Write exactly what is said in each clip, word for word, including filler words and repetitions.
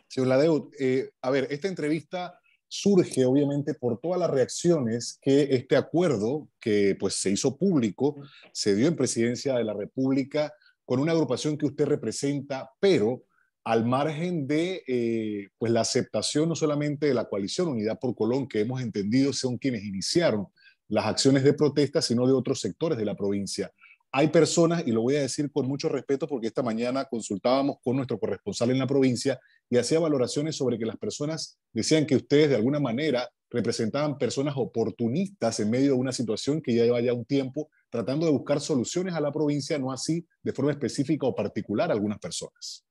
Señor Ladeu, eh, a ver, esta entrevista surge obviamente por todas las reacciones que este acuerdo, que pues se hizo público, se dio en Presidencia de la República con una agrupación que usted representa, pero al margen de eh, pues la aceptación no solamente de la coalición Unidad por Colón, que hemos entendido son quienes iniciaron las acciones de protesta, sino de otros sectores de la provincia. Hay personas, y lo voy a decir con mucho respeto porque esta mañana consultábamos con nuestro corresponsal en la provincia y hacía valoraciones sobre que las personas decían que ustedes de alguna manera representaban personas oportunistas en medio de una situación que ya lleva ya un tiempo tratando de buscar soluciones a la provincia, no así de forma específica o particular a algunas personas.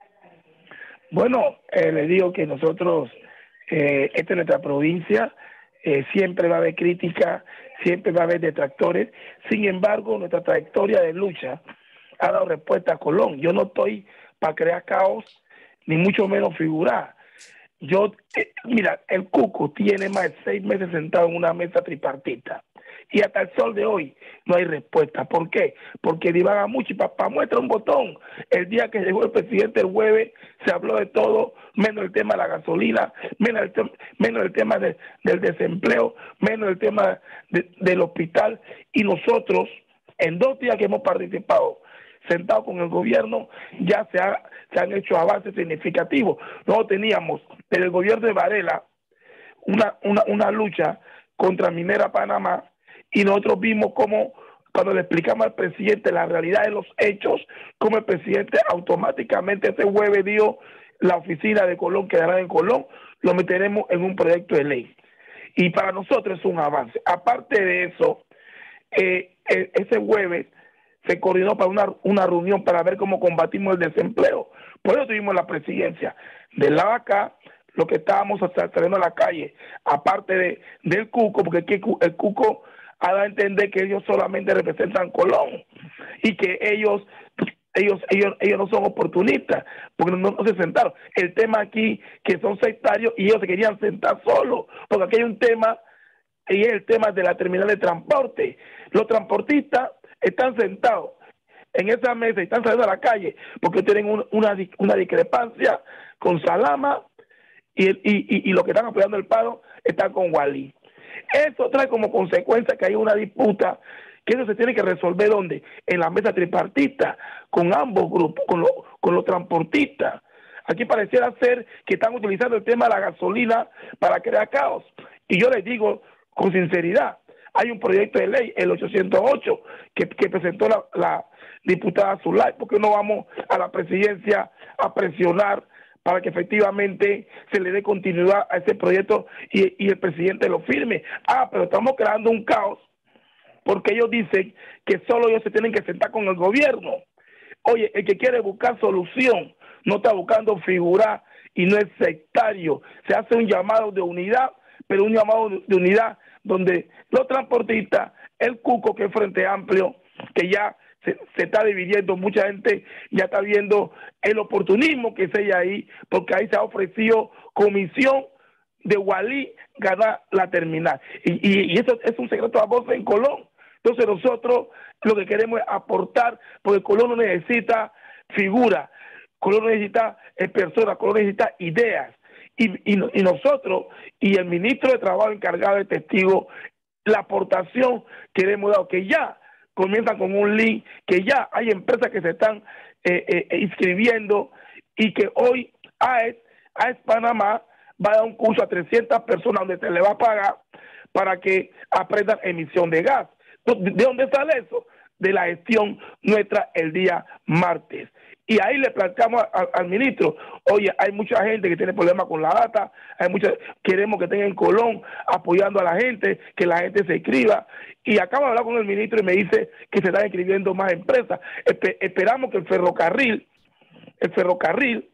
Bueno, eh, le digo que nosotros, eh, esta es nuestra provincia, eh, siempre va a haber crítica, siempre va a haber detractores. Sin embargo, nuestra trayectoria de lucha ha dado respuesta a Colón. Yo no estoy para crear caos, ni mucho menos figurar. Yo, eh, mira, el Cuco tiene más de seis meses sentado en una mesa tripartita y hasta el sol de hoy no hay respuesta. ¿Por qué? Porque divaga mucho y papá muestra un botón. El día que llegó el presidente el jueves se habló de todo, menos el tema de la gasolina, menos el, te menos el tema de, del desempleo, menos el tema de, del hospital. Y nosotros, en dos días que hemos participado, sentado con el gobierno, ya se, ha, se han hecho avances significativos. Nosotros teníamos desde el gobierno de Varela una, una, una lucha contra Minera Panamá y nosotros vimos cómo cuando le explicamos al presidente la realidad de los hechos, cómo el presidente automáticamente ese jueves dio la oficina de Colón, quedará en Colón, lo meteremos en un proyecto de ley. Y para nosotros es un avance. Aparte de eso, eh, ese jueves se coordinó para una, una reunión para ver cómo combatimos el desempleo. Por eso tuvimos la presidencia. Del lado acá, lo que estábamos saliendo a la calle, aparte de, del Cuco, porque el, el Cuco ha dado a entender que ellos solamente representan Colón y que ellos ellos ellos ellos no son oportunistas, porque no, no se sentaron. El tema aquí, que son sectarios y ellos se querían sentar solos, porque aquí hay un tema, y es el tema de la terminal de transporte. Los transportistas están sentados en esa mesa y están saliendo a la calle porque tienen un, una, una discrepancia con Salama y, y, y, y los que están apoyando el paro están con Wally. Eso trae como consecuencia que hay una disputa que eso se tiene que resolver ¿dónde? En la mesa tripartita con ambos grupos, con, lo, con los transportistas. Aquí pareciera ser que están utilizando el tema de la gasolina para crear caos. Y yo les digo con sinceridad, hay un proyecto de ley, el ochocientos ocho, que, que presentó la, la diputada Zulay. ¿Por qué no vamos a la presidencia a presionar para que efectivamente se le dé continuidad a ese proyecto y, y el presidente lo firme? Ah, pero estamos creando un caos porque ellos dicen que solo ellos se tienen que sentar con el gobierno. Oye, el que quiere buscar solución no está buscando figurar y no es sectario. Se hace un llamado de unidad, pero un llamado de unidad donde los transportistas, el Cuco, que es Frente Amplio, que ya se, se está dividiendo, mucha gente ya está viendo el oportunismo que se hay ahí, porque ahí se ha ofrecido comisión de Wally ganar la terminal. Y, y, y eso es un secreto a voz en Colón. Entonces nosotros lo que queremos es aportar, porque Colón no necesita figura, Colón no necesita personas, Colón necesita ideas. Y, y, y nosotros y el ministro de Trabajo encargado de testigo, la aportación que le hemos dado, que ya comienzan con un link, que ya hay empresas que se están eh, eh, inscribiendo y que hoy A E S, A E S Panamá va a dar un curso a trescientas personas donde se le va a pagar para que aprendan emisión de gas. ¿De dónde sale eso? De la gestión nuestra el día martes. Y ahí le planteamos a, a, al ministro, oye, hay mucha gente que tiene problemas con la data, hay mucha, queremos que tengan Colón apoyando a la gente, que la gente se inscriba. Y acabo de hablar con el ministro y me dice que se están inscribiendo más empresas. Espe esperamos que el ferrocarril, el ferrocarril,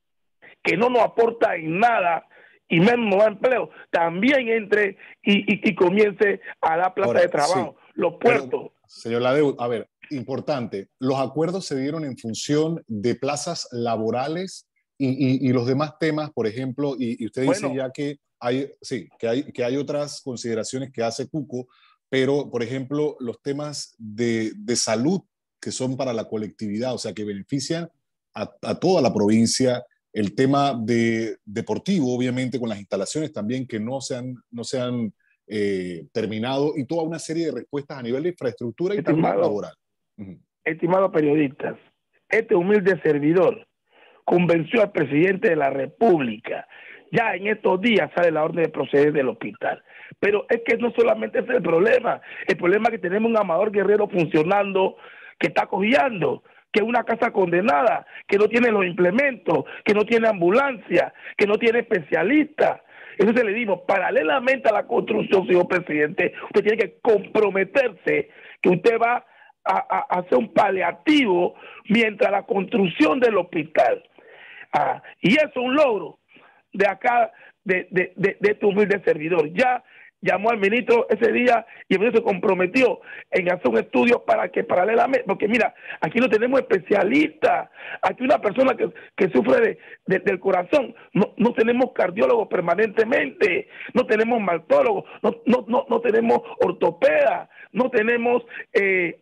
que no nos aporta en nada y menos nos da empleo, también entre y, y, y comience a dar plaza de trabajo. Sí, los puertos. Pero, señor Ladeu, a ver, importante, los acuerdos se dieron en función de plazas laborales y, y, y los demás temas, por ejemplo, y, y usted dice bueno, ya que hay, sí, que hay, que hay otras consideraciones que hace Cuco, pero, por ejemplo, los temas de, de salud que son para la colectividad, o sea, que benefician a, a toda la provincia, el tema de deportivo, obviamente, con las instalaciones también que no se han, no se han eh, terminado, y toda una serie de respuestas a nivel de infraestructura y también Estimado, laboral. Uh-huh. estimados periodistas, este humilde servidor convenció al presidente de la República. Ya en estos días sale la orden de proceder del hospital. Pero es que no solamente ese es el problema. El problema es que tenemos un Amador Guerrero funcionando que está cojeando, que es una casa condenada, que no tiene los implementos, que no tiene ambulancia, que no tiene especialistas. Entonces le digo, paralelamente a la construcción, señor presidente, usted tiene que comprometerse que usted va a, a, a hacer un paliativo mientras la construcción del hospital. Ah, y eso es un logro de acá, de, de, de, de este humilde servidor. Ya llamó al ministro ese día y el ministro se comprometió en hacer un estudio para que paralelamente, porque mira, aquí no tenemos especialistas, aquí una persona que, que sufre de, de, del corazón, no, no tenemos cardiólogos permanentemente, no tenemos maltólogos, no, no, no, no tenemos ortopedas, no tenemos... Eh,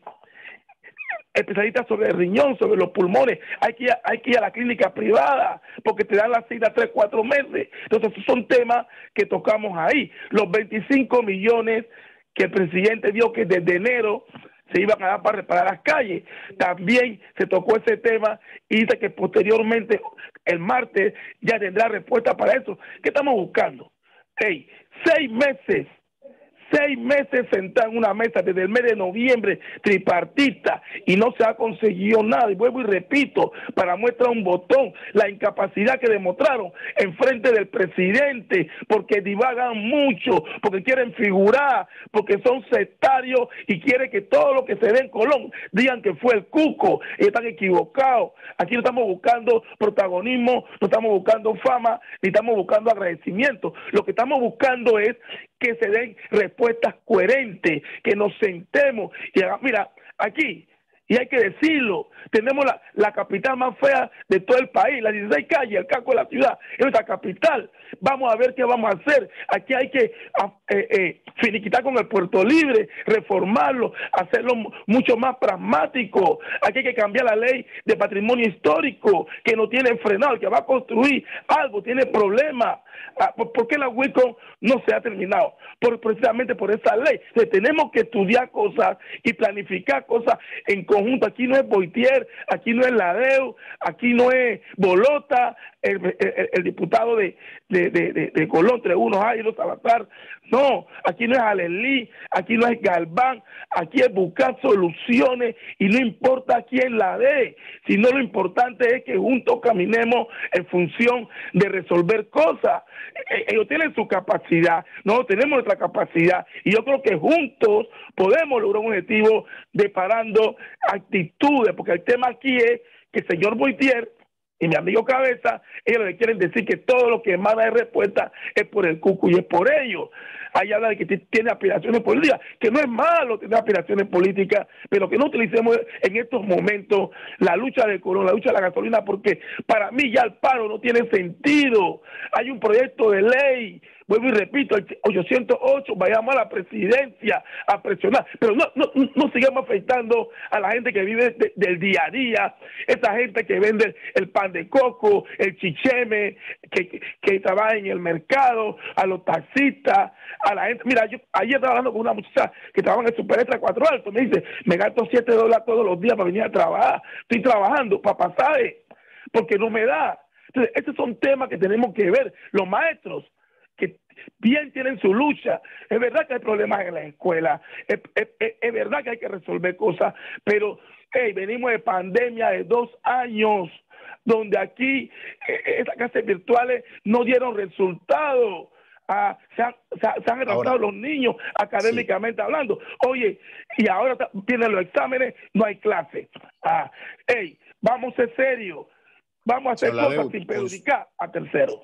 especialistas sobre el riñón, sobre los pulmones. Hay que, ir a, hay que ir a la clínica privada porque te dan la cita tres, cuatro meses. Entonces, esos son temas que tocamos ahí. Los veinticinco millones que el presidente dio que desde enero se iban a dar para reparar las calles. También se tocó ese tema y dice que posteriormente, el martes, ya tendrá respuesta para eso. ¿Qué estamos buscando? Hey, seis meses Seis meses sentado en una mesa desde el mes de noviembre, tripartita, y no se ha conseguido nada. Y vuelvo y repito, para muestra un botón, la incapacidad que demostraron en frente del presidente, porque divagan mucho, porque quieren figurar, porque son sectarios y quieren que todo lo que se dé en Colón digan que fue el Cuco, y están equivocados. Aquí no estamos buscando protagonismo, no estamos buscando fama, ni estamos buscando agradecimiento. Lo que estamos buscando es que se den respuestas coherentes, que nos sentemos y hagan, mira, aquí, y hay que decirlo, tenemos la, la capital más fea de todo el país, las dieciséis calles, el casco de la ciudad, es nuestra capital. Vamos a ver qué vamos a hacer. Aquí hay que eh, eh, finiquitar con el Puerto Libre, reformarlo, hacerlo mucho más pragmático. Aquí hay que cambiar la ley de patrimonio histórico, que no tiene frenado, el que va a construir algo tiene problemas. ¿Por qué la WICOM no se ha terminado? Por, precisamente por esa ley. Entonces, tenemos que estudiar cosas y planificar cosas en conjunto. Aquí no es Boitier, aquí no es Ladeu, aquí no es Bolota, el, el, el diputado de, de, de, de, de Colón, entre unos hay y los Salazar. No, aquí no es Alelí, aquí no es Galván, aquí es buscar soluciones y no importa quién la dé, sino lo importante es que juntos caminemos en función de resolver cosas. Ellos tienen su capacidad, nosotros tenemos nuestra capacidad y yo creo que juntos podemos lograr un objetivo deparando actitudes, porque el tema aquí es que el señor Boitier y mi amigo Cabeza, ellos le quieren decir que todo lo que emana de respuesta es por el Cucu y es por ellos. Ahí habla de que tiene aspiraciones políticas, que no es malo tener aspiraciones políticas, pero que no utilicemos en estos momentos la lucha del Colón, la lucha de la gasolina, porque para mí ya el paro no tiene sentido. Hay un proyecto de ley, vuelvo y repito, el ochocientos ocho, vayamos a la presidencia a presionar, pero no, no, no sigamos afectando a la gente que vive de, del día a día, esa gente que vende el pan de coco, el chicheme, que, que, que trabaja en el mercado, a los taxistas, a la gente. Mira, yo ayer estaba hablando con una muchacha que trabaja en el Super Extra cuatro Altos, me dice, me gasto siete dólares todos los días para venir a trabajar, estoy trabajando para pasar, porque no me da. Entonces, estos son temas que tenemos que ver. Los maestros, que bien tienen su lucha. Es verdad que hay problemas en la escuela, es, es, es, es verdad que hay que resolver cosas, pero hey, venimos de pandemia de dos años, donde aquí eh, esas clases virtuales no dieron resultados. Ah, se han, se, se han retrasado los niños académicamente sí. hablando. Oye, y ahora vienen los exámenes, no hay clase. Ah, hey, vamos a ser serios, vamos a hacer Señor cosas Ladeu, sin perjudicar pues, a terceros.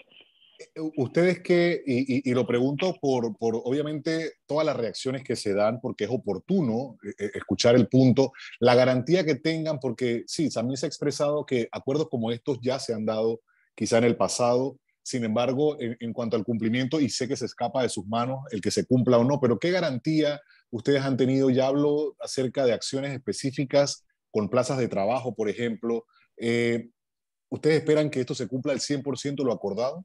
Ustedes que, y, y, y lo pregunto por, por obviamente todas las reacciones que se dan, porque es oportuno eh, escuchar el punto, la garantía que tengan, porque sí, también se ha expresado que acuerdos como estos ya se han dado quizá en el pasado. Sin embargo, en, en cuanto al cumplimiento, y sé que se escapa de sus manos el que se cumpla o no, pero ¿qué garantía ustedes han tenido? Ya hablo acerca de acciones específicas con plazas de trabajo, por ejemplo. Eh, ¿Ustedes esperan que esto se cumpla al cien por ciento lo acordado?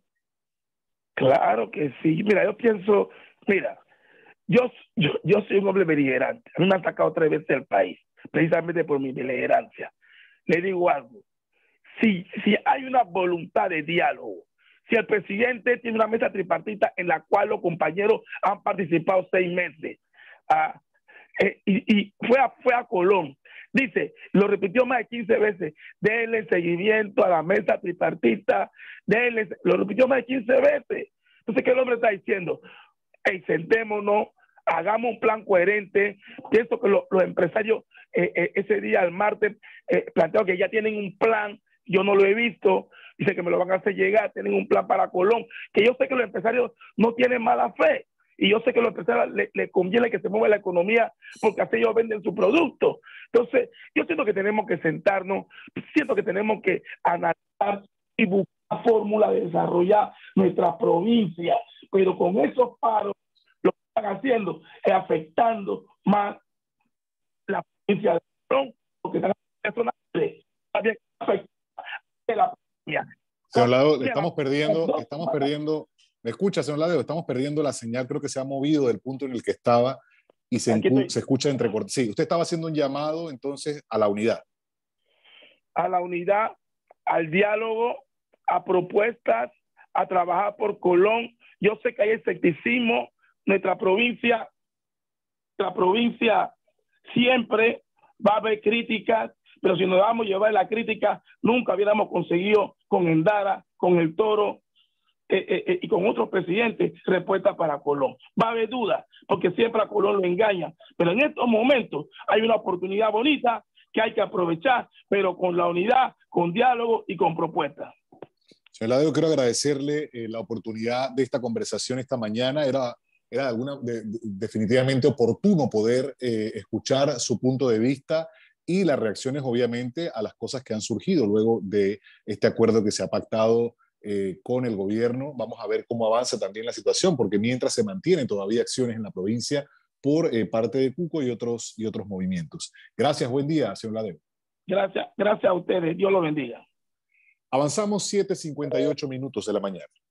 Claro que sí. Mira, yo pienso, mira, yo, yo, yo soy un hombre beligerante. A mí me han sacado tres veces del país, precisamente por mi beligerancia. Le digo algo, si, si hay una voluntad de diálogo, si el presidente tiene una mesa tripartita en la cual los compañeros han participado seis meses, ah, eh, y, y fue, a, fue a Colón, dice, lo repitió más de quince veces, denle seguimiento a la mesa tripartita, denle, lo repitió más de quince veces. Entonces, ¿qué el hombre está diciendo? Hey, sentémonos, hagamos un plan coherente. Pienso que lo, los empresarios eh, eh, ese día, el martes, eh, plantearon que ya tienen un plan. Yo no lo he visto. Dice que me lo van a hacer llegar. Tienen un plan para Colón. Que yo sé que los empresarios no tienen mala fe. Y yo sé que a los empresarios les le conviene que se mueva la economía porque así ellos venden su producto. Entonces, yo siento que tenemos que sentarnos, siento que tenemos que analizar y buscar fórmula de desarrollar nuestra provincia, pero con esos paros lo que están haciendo es afectando más la provincia de Colón, porque están haciendo también afecta la provincia. Señor Ladeo, estamos perdiendo, estamos perdiendo, ¿me escucha, señor Ladeo? Estamos perdiendo la señal, creo que se ha movido del punto en el que estaba y se, se escucha entrecortado. Sí, usted estaba haciendo un llamado entonces a la unidad. A la unidad, al diálogo, a propuestas, a trabajar por Colón. Yo sé que hay escepticismo, nuestra provincia, la provincia siempre va a haber críticas, pero si nos vamos a llevar la crítica, nunca hubiéramos conseguido con Endara, con el Toro eh, eh, y con otros presidentes respuesta para Colón. Va a haber dudas, porque siempre a Colón lo engañan, pero en estos momentos hay una oportunidad bonita que hay que aprovechar, pero con la unidad, con diálogo y con propuestas. Señor Ladeo, quiero agradecerle eh, la oportunidad de esta conversación esta mañana. Era, era alguna, de, de, definitivamente oportuno poder eh, escuchar su punto de vista y las reacciones, obviamente, a las cosas que han surgido luego de este acuerdo que se ha pactado eh, con el gobierno. Vamos a ver cómo avanza también la situación, porque mientras se mantienen todavía acciones en la provincia por eh, parte de Cuco y otros, y otros movimientos. Gracias, buen día, señor Ladeo. Gracias, gracias a ustedes, Dios los bendiga. Avanzamos siete cincuenta y ocho minutos de la mañana.